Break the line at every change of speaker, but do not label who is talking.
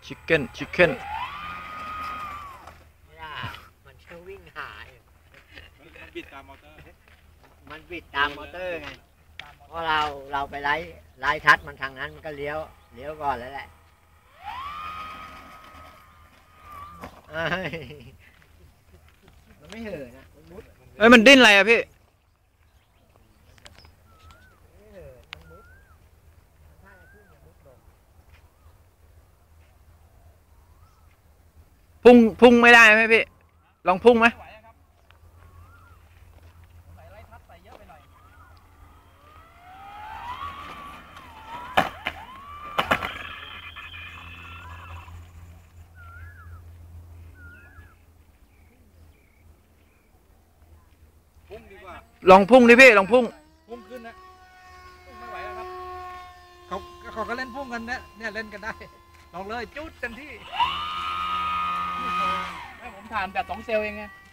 ชิคเก้นชิคเก้น
ไม่ได้มันจะวิ่งหาย
มันบิดตามมอเตอร์
มันบิดตามมอเตอร์ไงเพราะเราไปไล่ทัดมันทางนั้นมันก็เลี้ยวก่อนแล้วแหละมันไม่เห่อนะมันมุด
เอ้ยมันดิ้นอะไรอะพี่พุ่งไม่ได้ไหมพี่ลองพุ่งไหม
พุ่งดีกว่า
ลองพุ่งดิพี่ลองพุ่ง
พุ่งขึ้นนะพุ่งไม่ไหวแล้วครับเขาก็เล่นพุ่งกันเนี่ยเล่นกันได้ลองเลยจุดเต็มที่
ให้ผมทานแบบ2 เซลล์เองไง